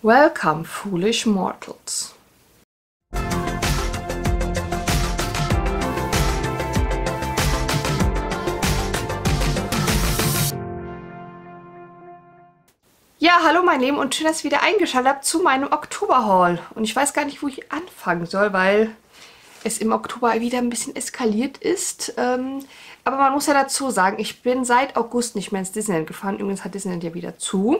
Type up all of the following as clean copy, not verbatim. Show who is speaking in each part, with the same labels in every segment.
Speaker 1: Welcome, foolish mortals. Ja, hallo mein Lieben und schön, dass ihr wieder eingeschaltet habt zu meinem Oktober-Haul. Und ich weiß gar nicht, wo ich anfangen soll, weil es im Oktober wieder ein bisschen eskaliert ist. Aber man muss ja dazu sagen, ich bin seit August nicht mehr ins Disneyland gefahren. Übrigens hat Disneyland ja wieder zu.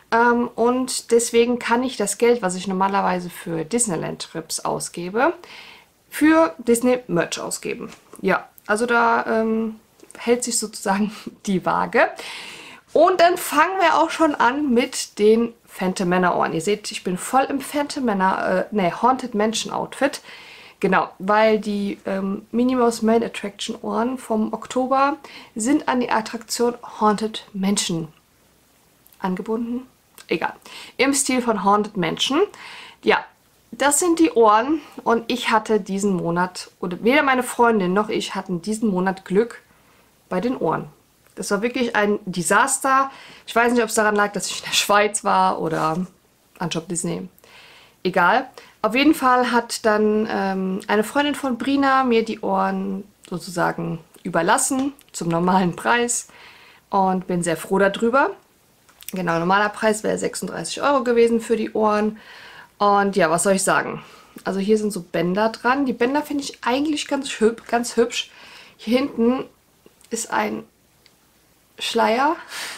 Speaker 1: Und deswegen kann ich das Geld, was ich normalerweise für Disneyland-Trips ausgebe, für Disney-Merch ausgeben. Ja, also da hält sich sozusagen die Waage. Und dann fangen wir auch schon an mit den Phantom Manor Ohren. Ihr seht, ich bin voll im Phantom Manor, Haunted Mansion Outfit. Genau, weil die Minnie Mouse Main Attraction Ohren vom Oktober sind an die Attraktion Haunted Mansion angebunden. Egal. Im Stil von Haunted Mansion. Ja, das sind die Ohren und ich hatte diesen Monat, oder weder meine Freundin noch ich hatten diesen Monat Glück bei den Ohren. Das war wirklich ein Desaster. Ich weiß nicht, ob es daran lag, dass ich in der Schweiz war oder an Shop Disney. Egal. Auf jeden Fall hat dann eine Freundin von Brina mir die Ohren sozusagen überlassen zum normalen Preis und bin sehr froh darüber. Genau, normaler Preis wäre 36 € gewesen für die Ohren. Und ja, was soll ich sagen? Also hier sind so Bänder dran. Die Bänder finde ich eigentlich ganz hübsch. Hier hinten ist ein Schleier.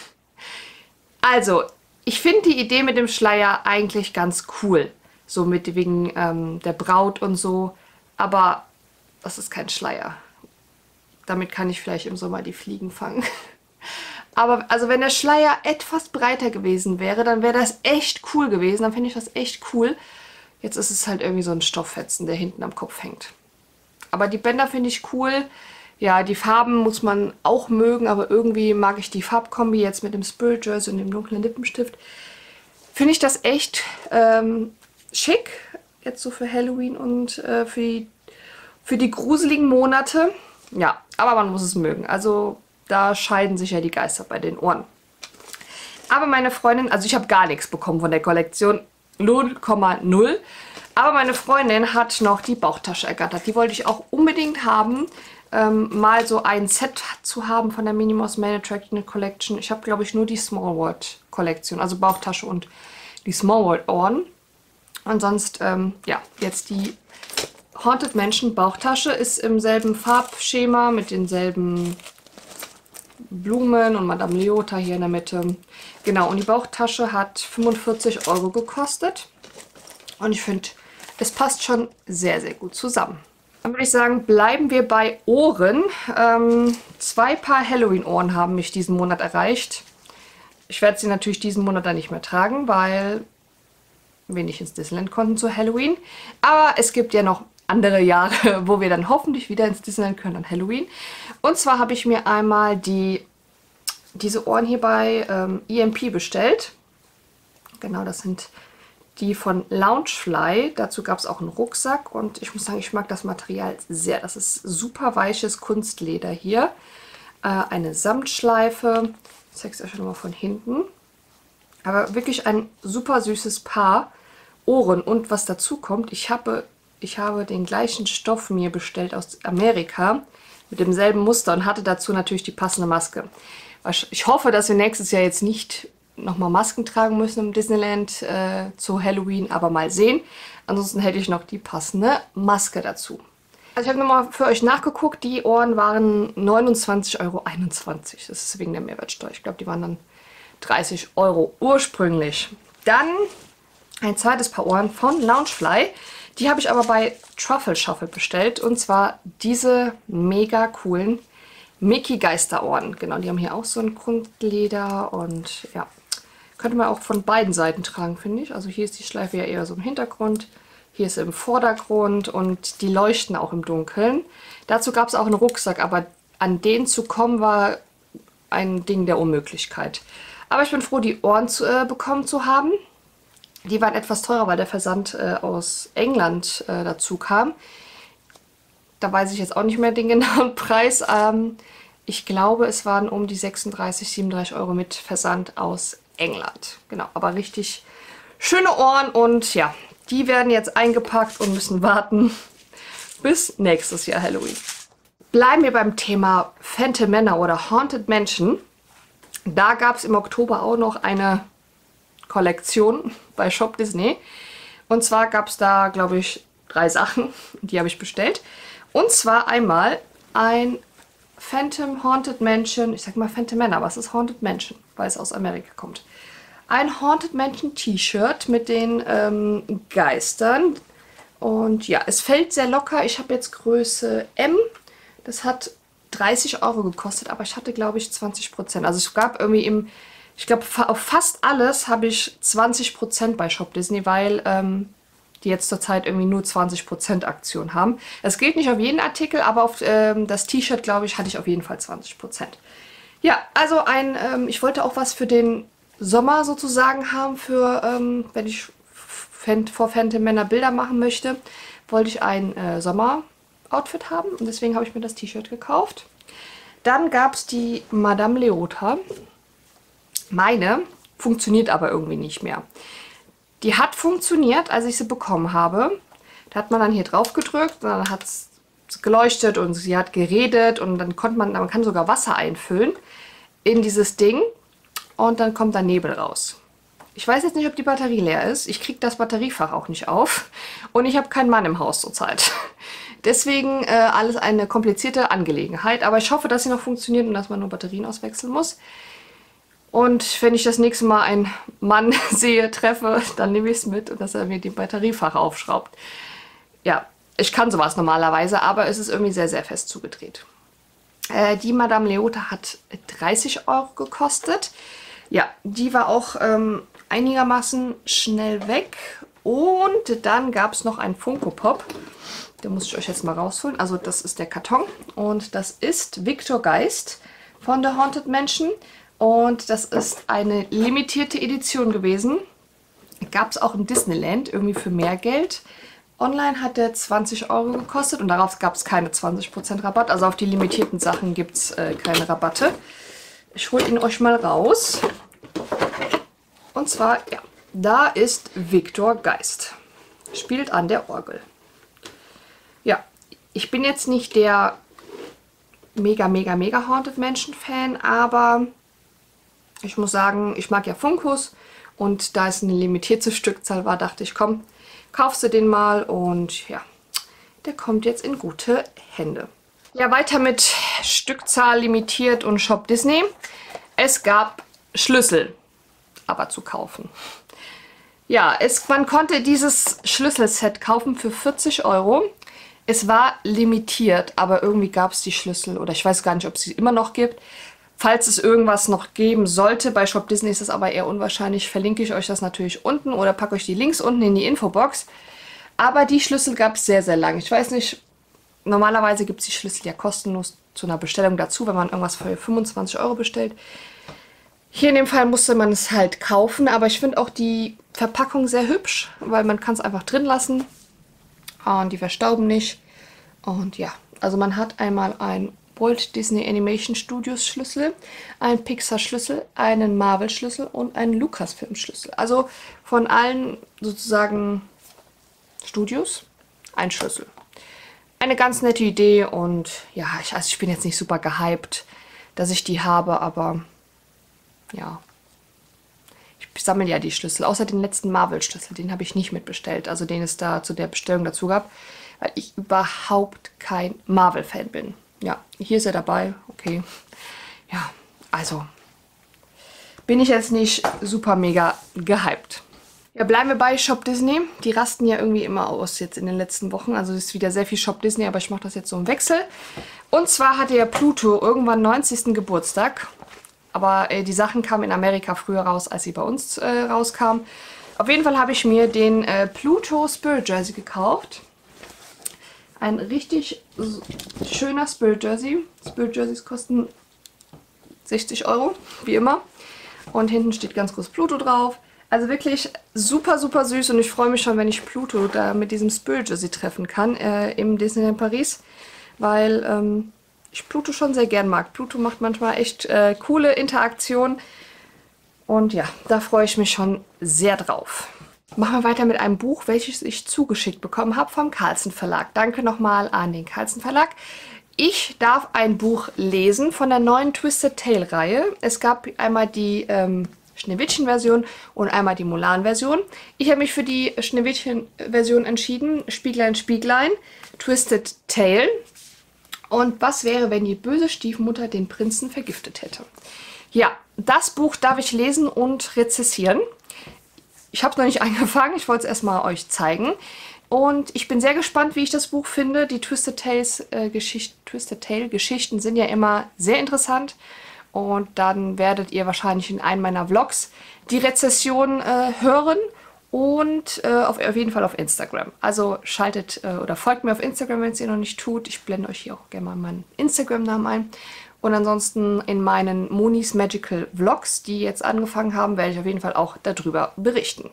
Speaker 1: Also, ich finde die Idee mit dem Schleier eigentlich ganz cool. So mit wegen der Braut und so. Aber das ist kein Schleier. Damit kann ich vielleicht im Sommer die Fliegen fangen. Aber also wenn der Schleier etwas breiter gewesen wäre, dann wäre das echt cool gewesen. Dann finde ich das echt cool. Jetzt ist es halt irgendwie so ein Stofffetzen, der hinten am Kopf hängt. Aber die Bänder finde ich cool. Ja, die Farben muss man auch mögen, aber irgendwie mag ich die Farbkombi jetzt mit dem Spirit Jersey und dem dunklen Lippenstift. Finde ich das echt schick, jetzt so für Halloween und für die gruseligen Monate. Ja, aber man muss es mögen. Also da scheiden sich ja die Geister bei den Ohren. Aber meine Freundin, also ich habe gar nichts bekommen von der Kollektion, 0,0. Aber meine Freundin hat noch die Bauchtasche ergattert. Die wollte ich auch unbedingt haben. Mal so ein Set zu haben von der Minnie Mouse Main Attraction Collection. Ich habe, glaube ich, nur die Small World Kollektion, also Bauchtasche und die Small World Ohren. Und sonst, ja, jetzt die Haunted Mansion Bauchtasche ist im selben Farbschema mit denselben Blumen und Madame Leota hier in der Mitte. Genau, und die Bauchtasche hat 45 € gekostet. Und ich finde, es passt schon sehr, sehr gut zusammen. Dann würde ich sagen, bleiben wir bei Ohren. 2 Paar Halloween-Ohren haben mich diesen Monat erreicht. Ich werde sie natürlich diesen Monat dann nicht mehr tragen, weil wir nicht ins Disneyland konnten zu Halloween. Aber es gibt ja noch andere Jahre, wo wir dann hoffentlich wieder ins Disneyland können an Halloween. Und zwar habe ich mir einmal diese Ohren hier bei EMP bestellt. Genau, das sind die von Loungefly. Dazu gab es auch einen Rucksack und ich muss sagen, ich mag das Material sehr. Das ist super weiches Kunstleder hier. Eine Samtschleife. Ich zeige es euch schon mal von hinten. Aber wirklich ein super süßes Paar Ohren. Und was dazu kommt, ich habe den gleichen Stoff mir bestellt aus Amerika mit demselben Muster und hatte dazu natürlich die passende Maske. Ich hoffe, dass wir nächstes Jahr jetzt nicht nochmal Masken tragen müssen im Disneyland zu Halloween, aber mal sehen. Ansonsten hätte ich noch die passende Maske dazu. Also ich habe nochmal für euch nachgeguckt, die Ohren waren 29,21 €. Das ist wegen der Mehrwertsteuer. Ich glaube, die waren dann 30 € ursprünglich. Dann ein zweites Paar Ohren von Loungefly. Die habe ich aber bei Truffle Shuffle bestellt. Und zwar diese mega coolen Mickey Geisterohren. Genau, die haben hier auch so ein Kunstleder und ja, könnte man auch von beiden Seiten tragen, finde ich. Also hier ist die Schleife ja eher so im Hintergrund. Hier ist sie im Vordergrund und die leuchten auch im Dunkeln. Dazu gab es auch einen Rucksack, aber an den zu kommen war ein Ding der Unmöglichkeit. Aber ich bin froh, die Ohren bekommen zu haben. Die waren etwas teurer, weil der Versand aus England dazu kam. Da weiß ich jetzt auch nicht mehr den genauen Preis. Ich glaube, es waren um die 36, 37 € mit Versand aus England. Genau, aber richtig schöne Ohren und ja, die werden jetzt eingepackt und müssen warten bis nächstes Jahr Halloween. Bleiben wir beim Thema Phantom Manor oder Haunted Mansion. Da gab es im Oktober auch noch eine Kollektion bei Shop Disney. Und zwar gab es da, glaube ich, 3 Sachen, die habe ich bestellt. Und zwar einmal ein Phantom Haunted Mansion, ich sag mal Phantom Manor, aber es ist Haunted Mansion, weil es aus Amerika kommt. Ein Haunted Mansion T-Shirt mit den Geistern. Und ja, es fällt sehr locker. Ich habe jetzt Größe M. Das hat 30 € gekostet, aber ich hatte, glaube ich, 20%. Also es gab irgendwie ich glaube, auf fast alles habe ich 20% bei Shop Disney, weil die jetzt zurzeit irgendwie nur 20% Aktion haben. Es gilt nicht auf jeden Artikel, aber auf das T-Shirt, glaube ich, hatte ich auf jeden Fall 20%. Ja, also ich wollte auch was für den Sommer sozusagen haben, für wenn ich vor Phantom Manor Bilder machen möchte, wollte ich ein Sommer-Outfit haben und deswegen habe ich mir das T-Shirt gekauft. Dann gab es die Madame Leota. Meine funktioniert aber irgendwie nicht mehr. Die hat funktioniert, als ich sie bekommen habe. Da hat man dann hier drauf gedrückt und dann hat es geleuchtet und sie hat geredet und dann man kann sogar Wasser einfüllen in dieses Ding und dann kommt da Nebel raus. Ich weiß jetzt nicht, ob die Batterie leer ist. Ich kriege das Batteriefach auch nicht auf und ich habe keinen Mann im Haus zurzeit. Deswegen alles eine komplizierte Angelegenheit, aber ich hoffe, dass sie noch funktioniert und dass man nur Batterien auswechseln muss. Und wenn ich das nächste Mal einen Mann treffe, dann nehme ich es mit und dass er mir die Batteriefach aufschraubt. Ja, ich kann sowas normalerweise, aber es ist irgendwie sehr, sehr fest zugedreht. Die Madame Leota hat 30 € gekostet. Ja, die war auch einigermaßen schnell weg. Und dann gab es noch einen Funko Pop. Den muss ich euch jetzt mal rausholen. Also das ist der Karton und das ist Viktor Geist von der Haunted Mansion. Und das ist eine limitierte Edition gewesen. Gab es auch im Disneyland, irgendwie für mehr Geld. Online hat der 20 € gekostet und darauf gab es keine 20% Rabatt. Also auf die limitierten Sachen gibt es keine Rabatte. Ich hole ihn euch mal raus. Und zwar, ja, da ist Viktor Geist. Spielt an der Orgel. Ja, ich bin jetzt nicht der mega Haunted Mansion Fan, aber ich muss sagen, ich mag ja Funkos und da es eine limitierte Stückzahl war, dachte ich, komm, kaufst du den mal und ja, der kommt jetzt in gute Hände. Ja, weiter mit Stückzahl limitiert und Shop Disney. Es gab Schlüssel, aber zu kaufen. Ja, man konnte dieses Schlüsselset kaufen für 40 €. Es war limitiert, aber irgendwie gab es die Schlüssel oder ich weiß gar nicht, ob es sie immer noch gibt. Falls es irgendwas noch geben sollte, bei Shop Disney ist es aber eher unwahrscheinlich, verlinke ich euch das natürlich unten oder packe euch die Links unten in die Infobox. Aber die Schlüssel gab es sehr, sehr lange. Ich weiß nicht, normalerweise gibt es die Schlüssel ja kostenlos zu einer Bestellung dazu, wenn man irgendwas für 25 € bestellt. Hier in dem Fall musste man es halt kaufen, aber ich finde auch die Verpackung sehr hübsch, weil man kann es einfach drin lassen und die verstauben nicht. Und ja, also man hat einmal ein Walt Disney Animation Studios Schlüssel, einen Pixar Schlüssel, einen Marvel Schlüssel und einen Lucasfilm Schlüssel. Also von allen sozusagen Studios ein Schlüssel. Eine ganz nette Idee und ja, ich bin jetzt nicht super gehypt, dass ich die habe, aber ja, ich sammle ja die Schlüssel, außer den letzten Marvel-Schlüssel, den habe ich nicht mitbestellt, also den es da zu der Bestellung dazu gab, weil ich überhaupt kein Marvel-Fan bin. Ja, hier ist er dabei, okay. Ja, also bin ich jetzt nicht super mega gehypt. Ja, bleiben wir bei Shop Disney. Die rasten ja irgendwie immer aus jetzt in den letzten Wochen. Also es ist wieder sehr viel Shop Disney, aber ich mache das jetzt so im Wechsel. Und zwar hatte ja Pluto irgendwann 90. Geburtstag. Aber die Sachen kamen in Amerika früher raus, als sie bei uns rauskamen. Auf jeden Fall habe ich mir den Pluto Spirit Jersey gekauft. Ein richtig schöner Spirit Jersey. Spirit Jerseys kosten 60 €, wie immer. Und hinten steht ganz groß Pluto drauf. Also wirklich super, super süß und ich freue mich schon, wenn ich Pluto da mit diesem Spirit Jersey treffen kann im Disneyland Paris, weil ich Pluto schon sehr gern mag. Pluto macht manchmal echt coole Interaktionen und ja, da freue ich mich schon sehr drauf. Machen wir weiter mit einem Buch, welches ich zugeschickt bekommen habe vom Carlsen Verlag. Danke nochmal an den Carlsen Verlag. Ich darf ein Buch lesen von der neuen Twisted Tale Reihe. Es gab einmal die Schneewittchen-Version und einmal die Mulan-Version. Ich habe mich für die Schneewittchen-Version entschieden. Spieglein, Spieglein, Twisted Tale. Und was wäre, wenn die böse Stiefmutter den Prinzen vergiftet hätte? Ja, das Buch darf ich lesen und rezessieren. Ich habe es noch nicht angefangen, ich wollte es erstmal euch zeigen. Und ich bin sehr gespannt, wie ich das Buch finde. Die Twisted Tale Geschichten sind ja immer sehr interessant. Und dann werdet ihr wahrscheinlich in einem meiner Vlogs die Rezession hören. Und auf jeden Fall auf Instagram. Also schaltet oder folgt mir auf Instagram, wenn es ihr noch nicht tut. Ich blende euch hier auch gerne mal meinen Instagram-Namen ein. Und ansonsten in meinen Monis Magical Vlogs, die jetzt angefangen haben, werde ich auf jeden Fall auch darüber berichten.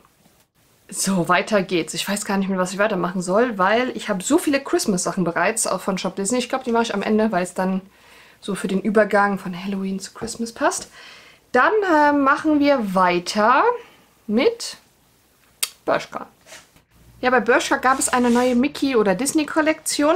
Speaker 1: So, weiter geht's. Ich weiß gar nicht mehr, was ich weitermachen soll, weil ich habe so viele Christmas-Sachen bereits, auch von Shop Disney. Ich glaube, die mache ich am Ende, weil es dann so für den Übergang von Halloween zu Christmas passt. Dann machen wir weiter mit Bershka. Ja, bei Bershka gab es eine neue Mickey- oder Disney-Kollektion.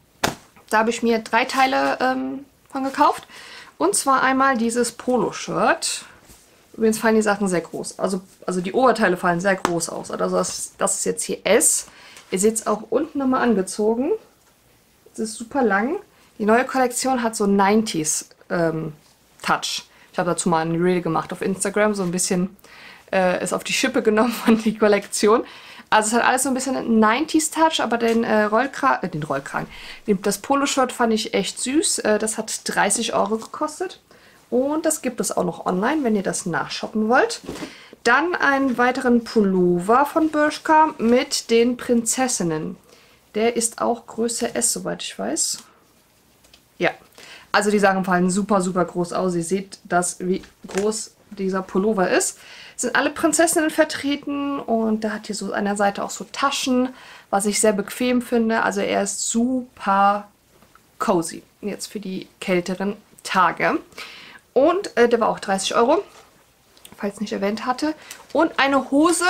Speaker 1: Da habe ich mir 3 Teile von gekauft. Und zwar einmal dieses Polo-Shirt. Übrigens fallen die Sachen sehr groß. Also die Oberteile fallen sehr groß aus. Also das ist jetzt hier S. Ihr seht es auch unten nochmal angezogen. Es ist super lang. Die neue Kollektion hat so 90s Touch. Ich habe dazu mal ein Reel gemacht auf Instagram. So ein bisschen ist auf die Schippe genommen von die Kollektion. Also es hat alles so ein bisschen 90s Touch, aber den Rollkragen, das Poloshirt fand ich echt süß. Das hat 30 € gekostet. Und das gibt es auch noch online, wenn ihr das nachshoppen wollt. Dann einen weiteren Pullover von Bershka mit den Prinzessinnen. Der ist auch Größe S, soweit ich weiß. Ja, also die Sachen fallen super, super groß aus. Ihr seht das, wie groß dieser Pullover ist. Sind alle Prinzessinnen vertreten und da hat hier so an der Seite auch so Taschen, was ich sehr bequem finde. Also er ist super cozy jetzt für die kälteren Tage. Und der war auch 30 €, falls ich nicht erwähnt hatte. Und eine Hose,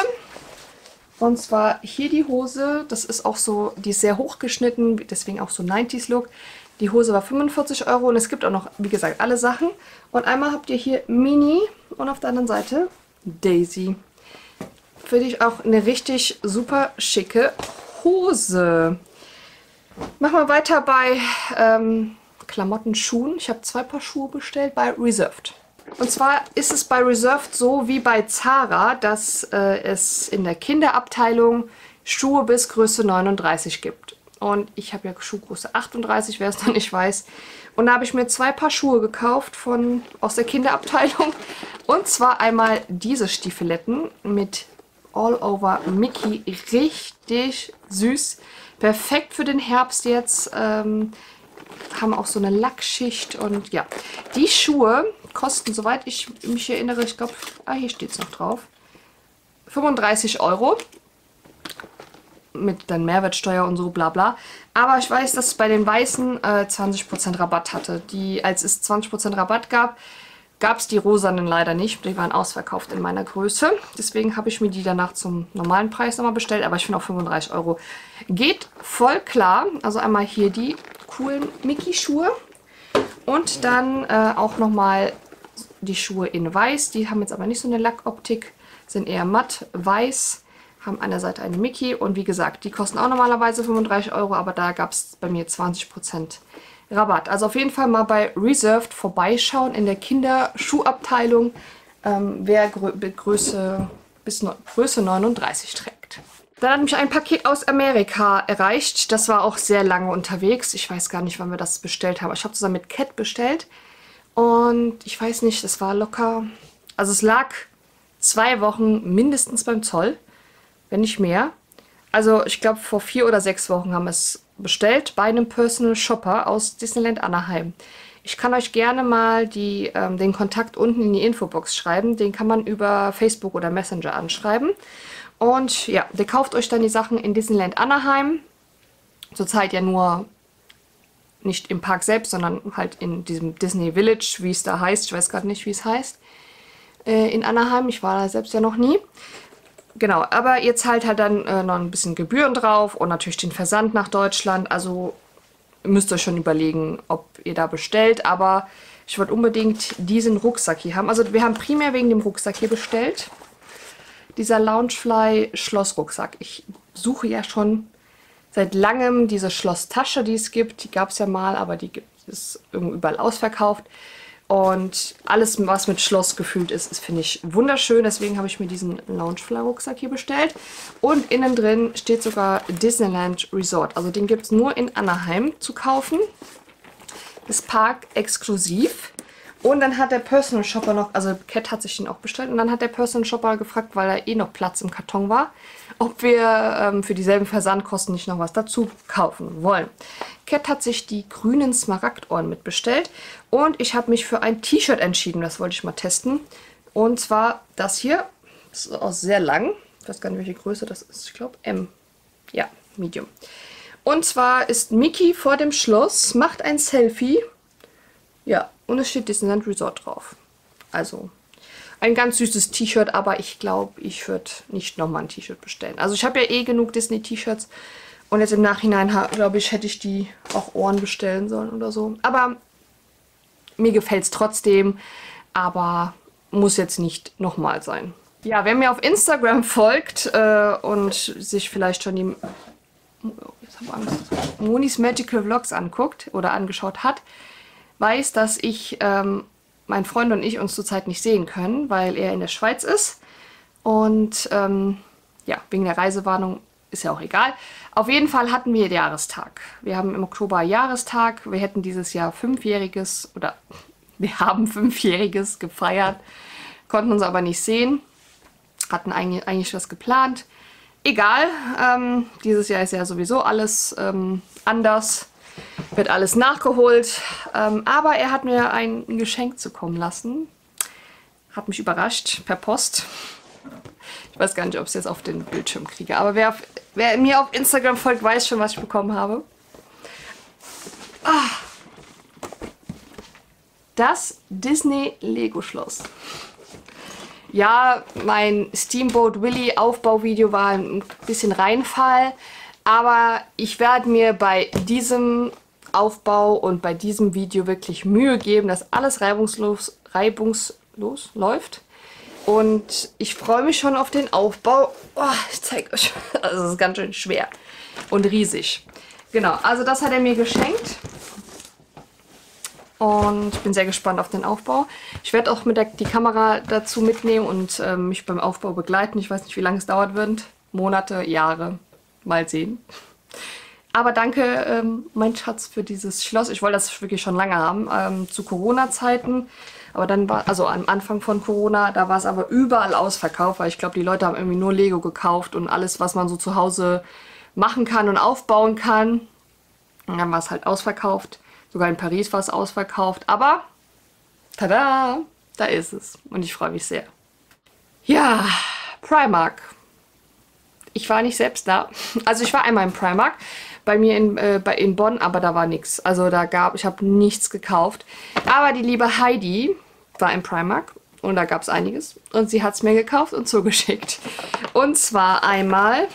Speaker 1: und zwar hier die Hose, das ist auch so, die ist sehr hochgeschnitten, deswegen auch so 90s Look. Die Hose war 45 € und es gibt auch noch, wie gesagt, alle Sachen. Und einmal habt ihr hier Mini und auf der anderen Seite Daisy. Finde ich auch eine richtig super schicke Hose. Machen wir weiter bei Klamotten, Schuhen. Ich habe 2 Paar Schuhe bestellt bei Reserved. Und zwar ist es bei Reserved so wie bei Zara, dass es in der Kinderabteilung Schuhe bis Größe 39 gibt. Und ich habe ja Schuhgröße 38, wer es noch nicht weiß. Und da habe ich mir 2 Paar Schuhe gekauft aus der Kinderabteilung. Und zwar einmal diese Stiefeletten mit All Over Mickey. Richtig süß. Perfekt für den Herbst jetzt. Haben auch so eine Lackschicht. Und ja, die Schuhe kosten, soweit ich mich erinnere, ich glaube, hier steht es noch drauf, 35 €. Mit dann Mehrwertsteuer und so, bla bla. Aber ich weiß, dass es bei den Weißen 20% Rabatt hatte. Als es 20% Rabatt gab, gab es die rosanen leider nicht. Die waren ausverkauft in meiner Größe. Deswegen habe ich mir die danach zum normalen Preis nochmal bestellt. Aber ich finde auch 35 € geht voll klar. Also einmal hier die coolen Mickey-Schuhe. Und dann auch nochmal die Schuhe in weiß. Die haben jetzt aber nicht so eine Lackoptik. Sind eher matt weiß. Haben an der Seite eine Mickey und wie gesagt, die kosten auch normalerweise 35 €, aber da gab es bei mir 20% Rabatt. Also auf jeden Fall mal bei Reserved vorbeischauen in der Kinderschuhabteilung, wer Größe bis Größe 39 trägt. Dann hat mich ein Paket aus Amerika erreicht. Das war auch sehr lange unterwegs. Ich weiß gar nicht, wann wir das bestellt haben. Ich habe zusammen mit Cat bestellt und ich weiß nicht, das war locker, also es lag 2 Wochen mindestens beim Zoll. Wenn nicht mehr. Also ich glaube vor 4 oder 6 Wochen haben wir es bestellt bei einem Personal Shopper aus Disneyland Anaheim. Ich kann euch gerne mal den Kontakt unten in die Infobox schreiben. Den kann man über Facebook oder Messenger anschreiben. Und ja, der kauft euch dann die Sachen in Disneyland Anaheim. Zurzeit ja nur nicht im Park selbst, sondern halt in diesem Disney Village, wie es da heißt. Ich weiß gerade nicht, wie es heißt. In Anaheim. Ich war da selbst ja noch nie. Genau, aber ihr zahlt halt dann noch ein bisschen Gebühren drauf und natürlich den Versand nach Deutschland. Also müsst ihr schon überlegen, ob ihr da bestellt. Aber ich wollte unbedingt diesen Rucksack hier haben. Also wir haben primär wegen dem Rucksack hier bestellt. Dieser Loungefly Schlossrucksack. Ich suche ja schon seit langem diese Schlosstasche, die es gibt. Die gab es ja mal, aber die ist irgendwo überall ausverkauft. Und alles, was mit Schloss gefüllt ist, finde ich wunderschön. Deswegen habe ich mir diesen Loungefly-Rucksack hier bestellt. Und innen drin steht sogar Disneyland Resort. Also den gibt es nur in Anaheim zu kaufen. Ist Park exklusiv. Und dann hat der Personal Shopper noch, also Cat hat sich den auch bestellt. Und dann hat der Personal Shopper gefragt, weil da eh noch Platz im Karton war, ob wir für dieselben Versandkosten nicht noch was dazu kaufen wollen. Cat hat sich die grünen Smaragdohren mitbestellt. Und ich habe mich für ein T-Shirt entschieden. Das wollte ich mal testen. Und zwar das hier. Das ist auch sehr lang. Ich weiß gar nicht, welche Größe das ist. Ich glaube M. Ja, Medium. Und zwar ist Mickey vor dem Schloss, macht ein Selfie. Ja, und es steht Disneyland Resort drauf. Also ein ganz süßes T-Shirt, aber ich glaube, ich würde nicht nochmal ein T-Shirt bestellen. Also ich habe ja eh genug Disney-T-Shirts und jetzt im Nachhinein, glaube ich, hätte ich die auch Ohren bestellen sollen oder so. Aber mir gefällt es trotzdem, aber muss jetzt nicht nochmal sein. Ja, wer mir auf Instagram folgt und sich vielleicht schon die jetzt habe ich Angst, Monis Magical Vlogs anguckt oder angeschaut hat, weiß, dass ich, mein Freund und ich uns zurzeit nicht sehen können, weil er in der Schweiz ist. Und ja, wegen der Reisewarnung ist ja auch egal. Auf jeden Fall hatten wir Jahrestag. Wir haben im Oktober Jahrestag. Wir hätten dieses Jahr 5-jähriges oder wir haben 5-jähriges gefeiert, konnten uns aber nicht sehen. Hatten eigentlich was geplant. Egal, dieses Jahr ist ja sowieso alles anders. Wird alles nachgeholt. Aber er hat mir ein Geschenk zukommen lassen. Hat mich überrascht, per Post. Ich weiß gar nicht, ob ich es jetzt auf den Bildschirm kriege. Aber wer mir auf Instagram folgt, weiß schon, was ich bekommen habe. Das Disney Lego Schloss. Ja, mein Steamboat Willie Aufbauvideo war ein bisschen Reinfall. Aber ich werde mir bei diesem Aufbau und bei diesem Video wirklich Mühe geben, dass alles reibungslos läuft. Und ich freue mich schon auf den Aufbau. Oh, ich zeige euch. Also es ist ganz schön schwer und riesig. Genau, also das hat er mir geschenkt. Und ich bin sehr gespannt auf den Aufbau. Ich werde auch die Kamera dazu mitnehmen und mich beim Aufbau begleiten. Ich weiß nicht, wie lange es dauert wird. Monate, Jahre. Mal sehen. Aber danke, mein Schatz, für dieses Schloss. Ich wollte das wirklich schon lange haben, zu Corona-Zeiten. Aber dann war, also am Anfang von Corona, da war es aber überall ausverkauft, weil ich glaube, die Leute haben irgendwie nur Lego gekauft und alles, was man so zu Hause machen kann und aufbauen kann. Und dann war es halt ausverkauft. Sogar in Paris war es ausverkauft. Aber, tada, da ist es. Und ich freue mich sehr. Ja, Primark. Ich war nicht selbst da. Also ich war einmal im Primark, bei mir in Bonn, aber da war nichts. Also ich habe nichts gekauft. Aber die liebe Heidi war im Primark und da gab es einiges. Und sie hat es mir gekauft und zugeschickt. Und zwar einmal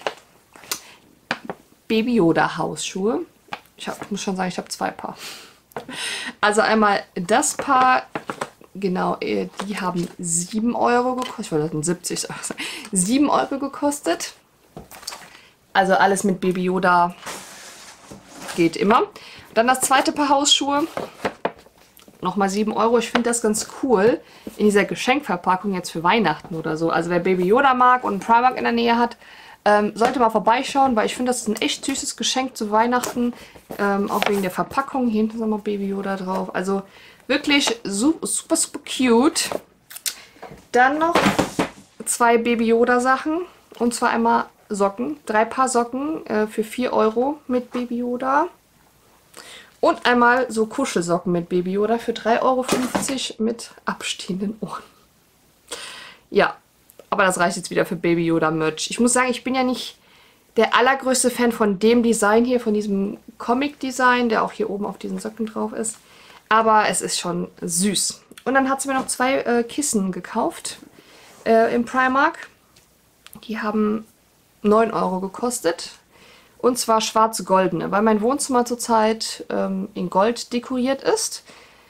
Speaker 1: Baby Yoda Hausschuhe. Ich muss schon sagen, ich habe 2 Paar. Also einmal das Paar, genau, die haben 7 Euro gekostet. Ich wollte das 70 sagen. 7 Euro gekostet. Also alles mit Baby Yoda geht immer. Dann das zweite Paar Hausschuhe. Nochmal 7 Euro. Ich finde das ganz cool in dieser Geschenkverpackung jetzt für Weihnachten oder so. Also wer Baby Yoda mag und einen Primark in der Nähe hat, sollte mal vorbeischauen, weil ich finde, das ist ein echt süßes Geschenk zu Weihnachten. Auch wegen der Verpackung. Hier hinten ist nochmal Baby Yoda drauf. Also wirklich super, super, super cute. Dann noch 2 Baby Yoda Sachen. Und zwar einmal Socken. 3 Paar Socken für 4 Euro mit Baby Yoda. Und einmal so Kuschelsocken mit Baby Yoda für 3,50 Euro mit abstehenden Ohren. Ja, aber das reicht jetzt wieder für Baby Yoda Merch. Ich muss sagen, ich bin ja nicht der allergrößte Fan von dem Design hier, von diesem Comic-Design, der auch hier oben auf diesen Socken drauf ist. Aber es ist schon süß. Und dann hat sie mir noch 2 Kissen gekauft im Primark. Die haben 9 Euro gekostet. Und zwar schwarz-goldene, weil mein Wohnzimmer zurzeit in Gold dekoriert ist.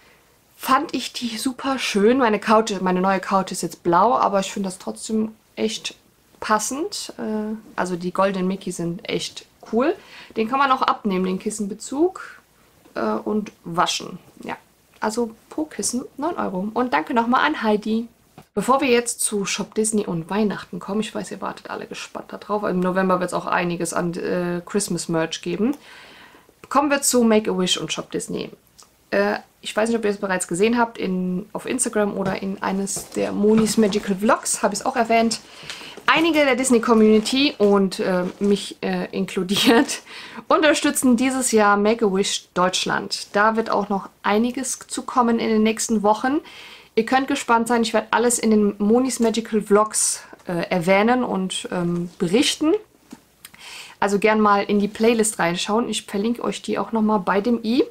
Speaker 1: Fand ich die super schön. Meine neue Couch ist jetzt blau, aber ich finde das trotzdem echt passend. Also die goldenen Mickey sind echt cool. Den kann man auch abnehmen, den Kissenbezug, und waschen. Ja, also pro Kissen 9 Euro. Und danke nochmal an Heidi. Bevor wir jetzt zu Shop Disney und Weihnachten kommen, ich weiß, ihr wartet alle gespannt darauf. Im November wird es auch einiges an Christmas Merch geben. Kommen wir zu Make-A-Wish und Shop Disney. Ich weiß nicht, ob ihr es bereits gesehen habt, auf Instagram oder in eines der Monis Magical Vlogs, habe ich es auch erwähnt. Einige der Disney-Community und mich inkludiert, unterstützen dieses Jahr Make-A-Wish Deutschland. Da wird auch noch einiges zu kommen in den nächsten Wochen. Ihr könnt gespannt sein, ich werde alles in den Monis Magical Vlogs erwähnen und berichten. Also gern mal in die Playlist reinschauen. Ich verlinke euch die auch nochmal bei dem i.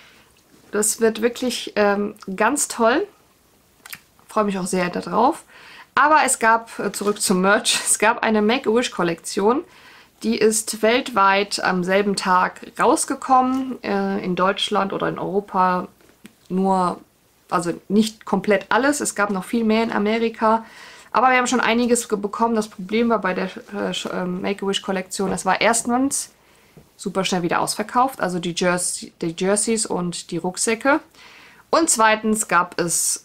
Speaker 1: Das wird wirklich ganz toll. Freue mich auch sehr darauf. Aber es gab, zurück zum Merch, es gab eine Make-A-Wish-Kollektion. Die ist weltweit am selben Tag rausgekommen. In Deutschland oder in Europa nur, also nicht komplett alles. Es gab noch viel mehr in Amerika. Aber wir haben schon einiges bekommen. Das Problem war bei der Make-A-Wish-Kollektion, es war erstens super schnell wieder ausverkauft, also die Jerseys und die Rucksäcke. Und zweitens gab es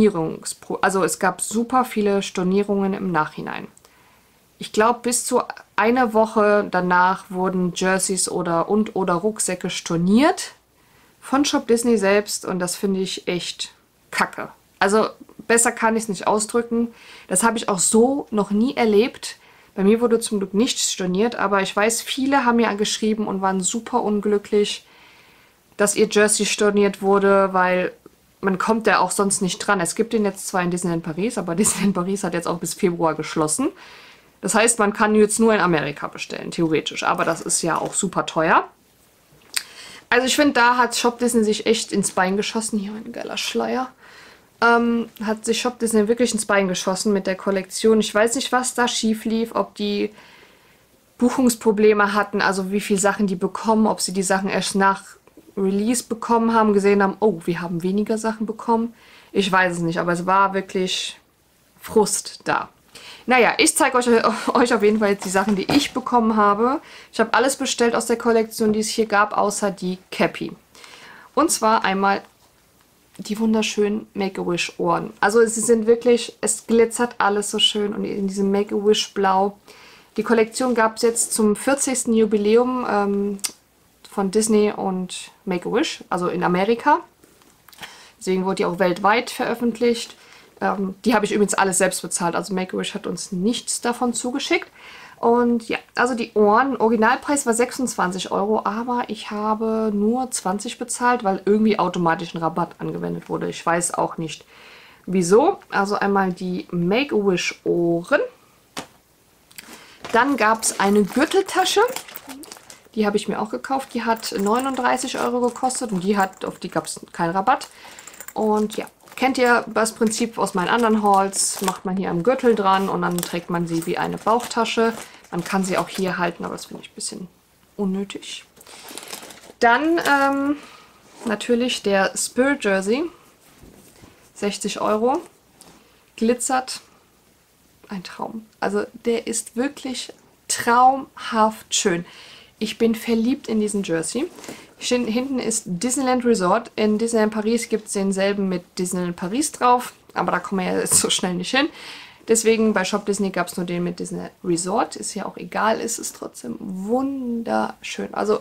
Speaker 1: also es gab super viele Stornierungen im Nachhinein. Ich glaube, bis zu einer Woche danach wurden Jerseys oder Rucksäcke storniert von Shop Disney selbst und das finde ich echt kacke. Also besser kann ich es nicht ausdrücken. Das habe ich auch so noch nie erlebt. Bei mir wurde zum Glück nichts storniert, aber ich weiß, viele haben mir geschrieben und waren super unglücklich, dass ihr Jersey storniert wurde, weil man kommt ja auch sonst nicht dran. Es gibt den jetzt zwar in Disneyland Paris, aber Disneyland Paris hat jetzt auch bis Februar geschlossen. Das heißt, man kann jetzt nur in Amerika bestellen, theoretisch. Aber das ist ja auch super teuer. Also ich finde, da hat Shop Disney sich echt ins Bein geschossen. Hier ein geiler Schleier. Hat sich Shop Disney wirklich ins Bein geschossen mit der Kollektion. Ich weiß nicht, was da schief lief, ob die Buchungsprobleme hatten, also wie viele Sachen die bekommen, ob sie die Sachen erst nach Release bekommen haben, gesehen haben, oh, wir haben weniger Sachen bekommen. Ich weiß es nicht, aber es war wirklich Frust da. Naja, ich zeige euch auf jeden Fall jetzt die Sachen, die ich bekommen habe. Ich habe alles bestellt aus der Kollektion, die es hier gab, außer die Cappy. Und zwar einmal die wunderschönen Make-A-Wish-Ohren. Also sie sind wirklich, es glitzert alles so schön und in diesem Make-A-Wish-Blau. Die Kollektion gab es jetzt zum 40. Jubiläum von Disney und Make-A-Wish, also in Amerika. Deswegen wurde die auch weltweit veröffentlicht. Die habe ich übrigens alles selbst bezahlt, also Make-A-Wish hat uns nichts davon zugeschickt. Und ja, also die Ohren, Originalpreis war 26 Euro, aber ich habe nur 20 bezahlt, weil irgendwie automatisch ein Rabatt angewendet wurde. Ich weiß auch nicht wieso. Also einmal die Make-A-Wish Ohren. Dann gab es eine Gürteltasche. Die habe ich mir auch gekauft. Die hat 39 Euro gekostet und auf die gab es keinen Rabatt. Und ja, kennt ihr das Prinzip aus meinen anderen Hauls? Macht man hier am Gürtel dran und dann trägt man sie wie eine Bauchtasche. Man kann sie auch hier halten, aber das finde ich ein bisschen unnötig. Dann natürlich der Spirit Jersey. 60 Euro. Glitzert. Ein Traum. Also der ist wirklich traumhaft schön. Ich bin verliebt in diesen Jersey. Hinten ist Disneyland Resort. In Disneyland Paris gibt es denselben mit Disneyland Paris drauf. Aber da kommen wir ja jetzt so schnell nicht hin. Deswegen bei Shop Disney gab es nur den mit Disneyland Resort. Ist ja auch egal, ist es trotzdem wunderschön. Also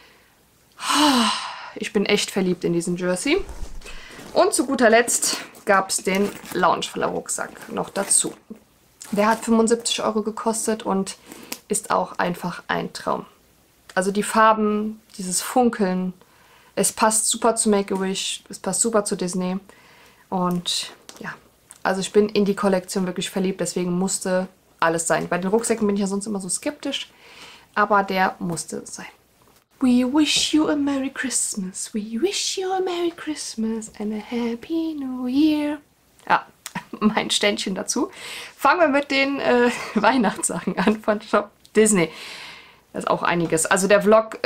Speaker 1: ich bin echt verliebt in diesen Jersey. Und zu guter Letzt gab es den Loungefly Rucksack noch dazu. Der hat 75 Euro gekostet und ist auch einfach ein Traum. Also die Farben, dieses Funkeln, es passt super zu Make-A-Wish, es passt super zu Disney. Und ja, also ich bin in die Kollektion wirklich verliebt, deswegen musste alles sein. Bei den Rucksäcken bin ich ja sonst immer so skeptisch, aber der musste sein. We wish you a Merry Christmas, we wish you a Merry Christmas and a Happy New Year. Ja, mein Ständchen dazu. Fangen wir mit den Weihnachtssachen an von Shop Disney. Das ist auch einiges. Also der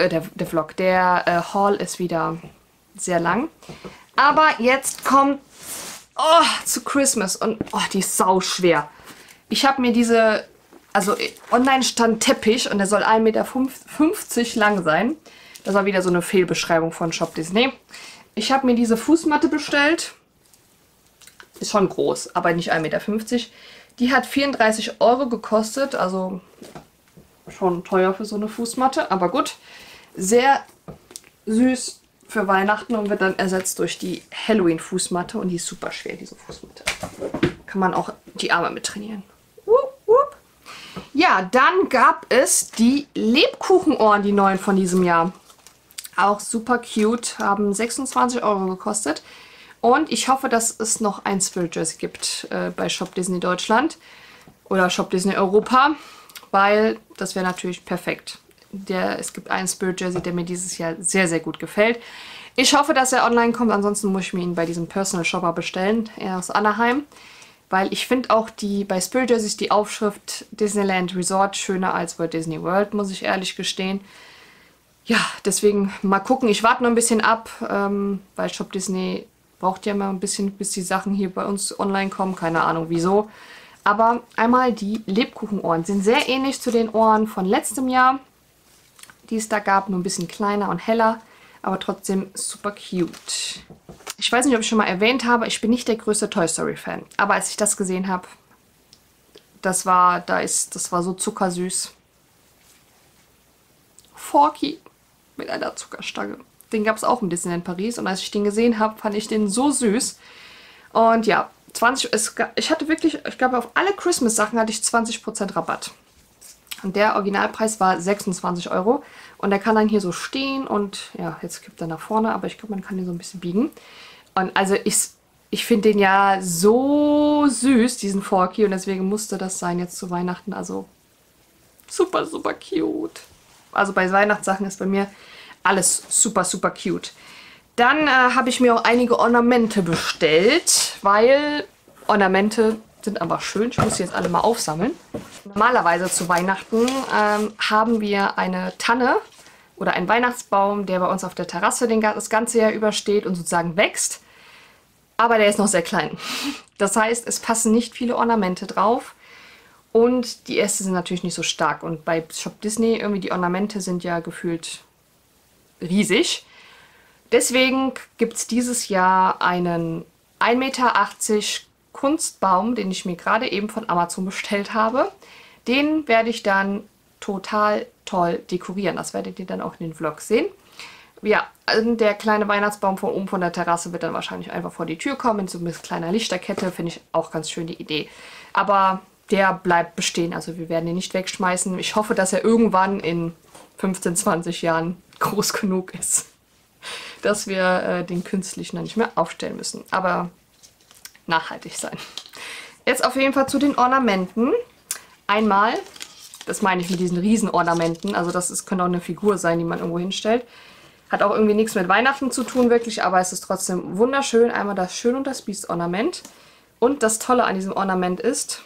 Speaker 1: Haul ist wieder sehr lang. Aber jetzt kommt zu Christmas und die ist sau schwer. Ich habe mir diese, also online stand Teppich und der soll 1,50 Meter lang sein. Das war wieder so eine Fehlbeschreibung von Shop Disney. Ich habe mir diese Fußmatte bestellt. Ist schon groß, aber nicht 1,50 Meter. Die hat 34 Euro gekostet, also schon teuer für so eine Fußmatte, aber gut. Sehr süß für Weihnachten und wird dann ersetzt durch die Halloween-Fußmatte und die ist super schwer, diese Fußmatte. Kann man auch die Arme mit trainieren. Ja, dann gab es die Lebkuchenohren, die neuen von diesem Jahr. Auch super cute, haben 26 Euro gekostet. Und ich hoffe, dass es noch ein Spirit Jersey gibt bei Shop Disney Deutschland oder Shop Disney Europa, weil das wäre natürlich perfekt. Es gibt einen Spirit Jersey, der mir dieses Jahr sehr, sehr gut gefällt. Ich hoffe, dass er online kommt, ansonsten muss ich mir ihn bei diesem Personal Shopper bestellen, aus Anaheim. Weil ich finde auch bei Spirit Jerseys die Aufschrift Disneyland Resort schöner als Walt Disney World, muss ich ehrlich gestehen. Ja, deswegen mal gucken. Ich warte noch ein bisschen ab, weil Shop Disney braucht ja mal ein bisschen, bis die Sachen hier bei uns online kommen. Keine Ahnung wieso. Aber einmal die Lebkuchenohren sind sehr ähnlich zu den Ohren von letztem Jahr, die es da gab. Nur ein bisschen kleiner und heller, aber trotzdem super cute. Ich weiß nicht, ob ich schon mal erwähnt habe, ich bin nicht der größte Toy Story Fan. Aber als ich das gesehen habe, das war so zuckersüß. Forky mit einer Zuckerstange. Den gab es auch im Disneyland Paris und als ich den gesehen habe, fand ich den so süß. Und ja, ich hatte wirklich, ich glaube auf alle Christmas-Sachen hatte ich 20% Rabatt. Und der Originalpreis war 26 Euro. Und der kann dann hier so stehen und ja, jetzt kippt er nach vorne, aber ich glaube, man kann den so ein bisschen biegen. Und also ich finde den ja so süß, diesen Forky, und deswegen musste das sein jetzt zu Weihnachten. Also super, super cute. Also bei Weihnachtssachen ist bei mir alles super, super cute. Dann habe ich mir auch einige Ornamente bestellt, weil Ornamente sind aber schön. Ich muss sie jetzt alle mal aufsammeln. Normalerweise zu Weihnachten haben wir eine Tanne oder einen Weihnachtsbaum, der bei uns auf der Terrasse das ganze Jahr übersteht und sozusagen wächst. Aber der ist noch sehr klein. Das heißt, es passen nicht viele Ornamente drauf. Und die Äste sind natürlich nicht so stark. Und bei Shop Disney, irgendwie die Ornamente sind ja gefühlt riesig. Deswegen gibt es dieses Jahr einen 1,80 Meter Kunstbaum, den ich mir gerade eben von Amazon bestellt habe. Den werde ich dann total toll dekorieren. Das werdet ihr dann auch in den Vlogs sehen. Ja, der kleine Weihnachtsbaum von oben von der Terrasse wird dann wahrscheinlich einfach vor die Tür kommen. In so einer kleiner Lichterkette, finde ich auch ganz schön die Idee. Aber der bleibt bestehen, also wir werden ihn nicht wegschmeißen. Ich hoffe, dass er irgendwann in 15, 20 Jahren groß genug ist, dass wir den künstlichen dann nicht mehr aufstellen müssen. Aber nachhaltig sein. Jetzt auf jeden Fall zu den Ornamenten. Einmal, das meine ich mit diesen Riesenornamenten, also könnte auch eine Figur sein, die man irgendwo hinstellt. Hat auch irgendwie nichts mit Weihnachten zu tun wirklich, aber es ist trotzdem wunderschön. Einmal das Schön- und das Biest-Ornament. Und das Tolle an diesem Ornament ist,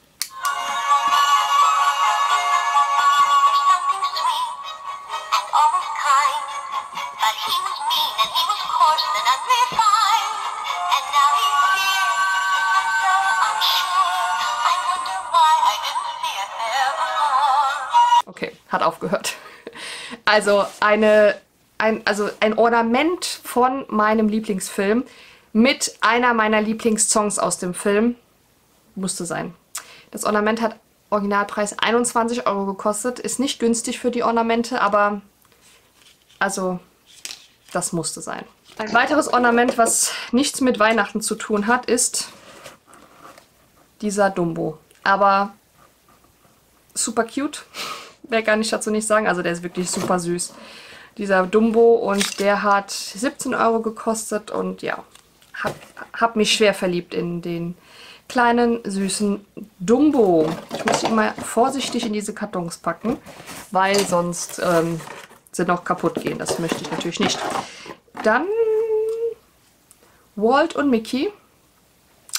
Speaker 1: okay, hat aufgehört. Also ein Ornament von meinem Lieblingsfilm mit einer meiner Lieblingssongs aus dem Film musste sein. Das Ornament hat Originalpreis 21 Euro gekostet. Ist nicht günstig für die Ornamente, aber also das musste sein. Ein weiteres Ornament, was nichts mit Weihnachten zu tun hat, ist dieser Dumbo. Aber super cute. Mehr kann ich dazu nicht sagen. Also der ist wirklich super süß. Dieser Dumbo, und der hat 17 Euro gekostet und ja, hab mich schwer verliebt in den kleinen, süßen Dumbo. Ich muss ihn mal vorsichtig in diese Kartons packen, weil sonst sie noch kaputt gehen. Das möchte ich natürlich nicht. Dann Walt und Mickey.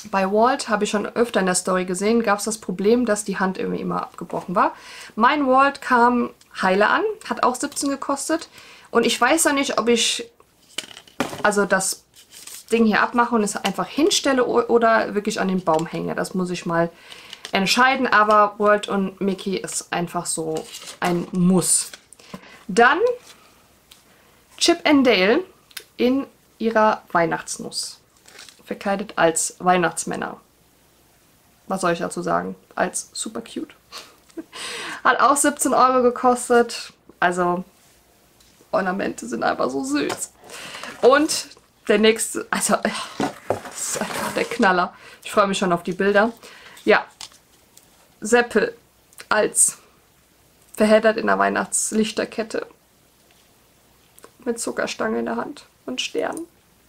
Speaker 1: Bei Walt, habe ich schon öfter in der Story gesehen, gab es das Problem, dass die Hand irgendwie immer abgebrochen war. Mein Walt kam heile an, hat auch 17 gekostet. Und ich weiß noch nicht, ob ich also das Ding hier abmache und es einfach hinstelle oder wirklich an den Baum hänge. Das muss ich mal entscheiden, aber Walt und Mickey ist einfach so ein Muss. Dann Chip and Dale in ihrer Weihnachtsnuss. Verkleidet als Weihnachtsmänner. Was soll ich dazu sagen? Als super cute. Hat auch 17 Euro gekostet. Also Ornamente sind einfach so süß. Und der nächste, also das ist einfach der Knaller. Ich freue mich schon auf die Bilder. Ja, Seppel als verheddert in der Weihnachtslichterkette. Mit Zuckerstange in der Hand und Sternen.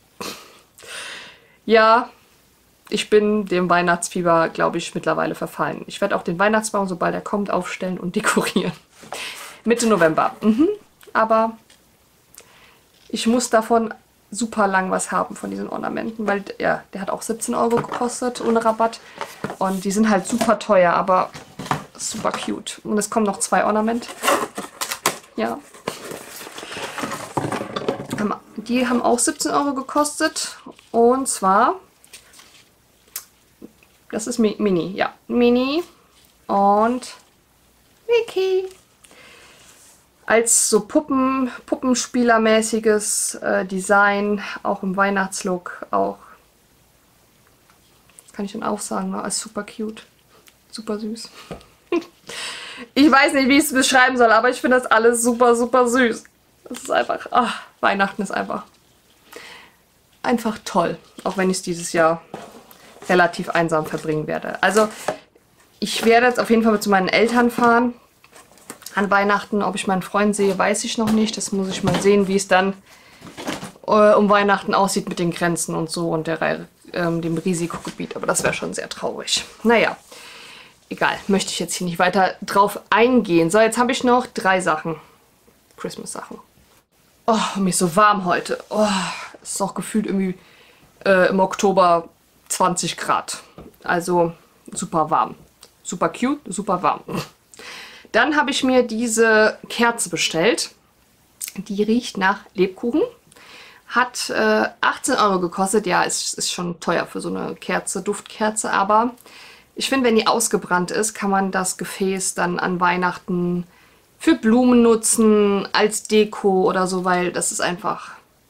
Speaker 1: Ja, ich bin dem Weihnachtsfieber, glaube ich, mittlerweile verfallen. Ich werde auch den Weihnachtsbaum, sobald er kommt, aufstellen und dekorieren. Mitte November. Aber ich muss davon super lang was haben, von diesen Ornamenten, weil ja, der hat auch 17 Euro gekostet, ohne Rabatt. Und die sind halt super teuer, aber super cute. Und es kommen noch 2 Ornamente. Ja. Die haben auch 17 Euro gekostet. Und zwar, das ist Mini, ja, Mini und Mickey. Als so Puppenspielermäßiges Design, auch im Weihnachtslook, auch, das kann ich dann auch sagen, ist super cute, super süß. Ich weiß nicht, wie ich es beschreiben soll, aber ich finde das alles super, super süß. Das ist einfach, ach, Weihnachten ist einfach toll, auch wenn ich es dieses Jahr relativ einsam verbringen werde. Also ich werde jetzt auf jeden Fall zu meinen Eltern fahren an Weihnachten. Ob ich meinen Freund sehe, weiß ich noch nicht. Das muss ich mal sehen, wie es dann um Weihnachten aussieht mit den Grenzen und so und dem Risikogebiet. Aber das wäre schon sehr traurig. Naja, egal. Möchte ich jetzt hier nicht weiter drauf eingehen. So, jetzt habe ich noch 3 Sachen. Christmas-Sachen. Oh, mir ist so warm heute. Oh, es ist auch gefühlt irgendwie im Oktober 20 Grad. Also super warm. Super cute, super warm. Dann habe ich mir diese Kerze bestellt. Die riecht nach Lebkuchen. Hat 18 Euro gekostet. Ja, ist schon teuer für so eine Kerze, Duftkerze. Aber ich finde, wenn die ausgebrannt ist, kann man das Gefäß dann an Weihnachten für Blumen nutzen, als Deko oder so, weil das ist einfach,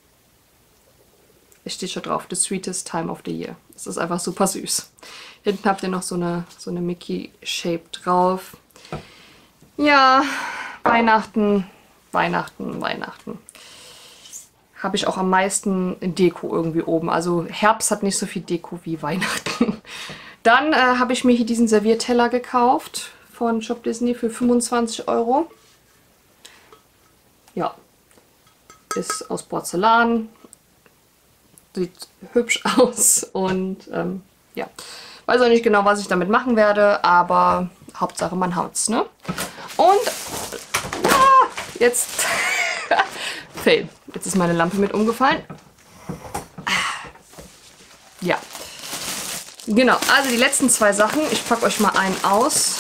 Speaker 1: es steht schon drauf, the sweetest time of the year. Das ist einfach super süß. Hinten habt ihr noch so eine Mickey-Shape drauf. Ja, Weihnachten, Weihnachten, Weihnachten. Habe ich auch am meisten Deko irgendwie oben. Also Herbst hat nicht so viel Deko wie Weihnachten. Dann habe ich mir hier diesen Servierteller gekauft von Shop Disney für 25 Euro. Ja, ist aus Porzellan. Sieht hübsch aus und ja, weiß auch nicht genau, was ich damit machen werde, aber Hauptsache man haut's, ne? Und jetzt Fail. Jetzt ist meine Lampe mit umgefallen. Ja. Genau, also die letzten 2 Sachen. Ich packe euch mal einen aus.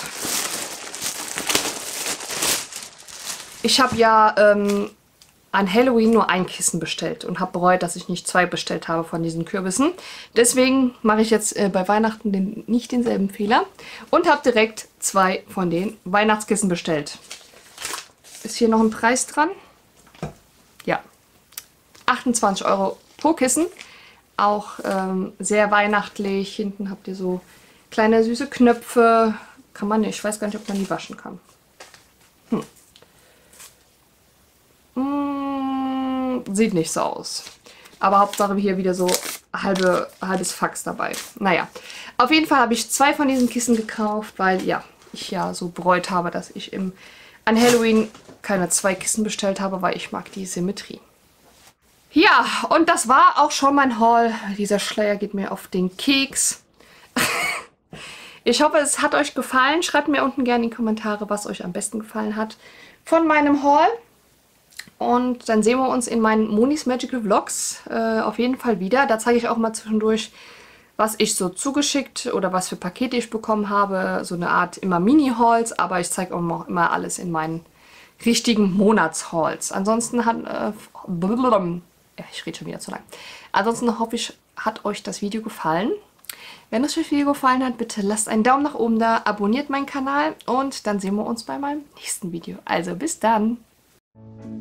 Speaker 1: Ich habe ja an Halloween nur ein Kissen bestellt und habe bereut, dass ich nicht 2 bestellt habe von diesen Kürbissen. Deswegen mache ich jetzt bei Weihnachten nicht denselben Fehler und habe direkt 2 von den Weihnachtskissen bestellt. Ist hier noch ein Preis dran? Ja. 28 Euro pro Kissen. Auch sehr weihnachtlich. Hinten habt ihr so kleine süße Knöpfe. Kann man nicht. Ich weiß gar nicht, ob man die waschen kann. Sieht nicht so aus. Aber Hauptsache hier wieder so halbes Fax dabei. Naja, auf jeden Fall habe ich 2 von diesen Kissen gekauft, weil ja, ich ja so bereut habe, dass ich an Halloween keine 2 Kissen bestellt habe, weil ich mag die Symmetrie. Ja, und das war auch schon mein Haul. Dieser Schleier geht mir auf den Keks. Ich hoffe, es hat euch gefallen. Schreibt mir unten gerne in die Kommentare, was euch am besten gefallen hat von meinem Haul. Und dann sehen wir uns in meinen Monis Magical Vlogs auf jeden Fall wieder. Da zeige ich auch mal zwischendurch was ich so zugeschickt oder was für Pakete ich bekommen habe. So eine Art immer Mini-Hauls, aber ich zeige auch immer alles in meinen richtigen Monatshauls. Ansonsten ich rede schon wieder zu lang. Ansonsten hoffe ich, hat euch das Video gefallen. Wenn euch das Video gefallen hat, bitte lasst einen Daumen nach oben da, abonniert meinen Kanal und dann sehen wir uns bei meinem nächsten Video. Also bis dann!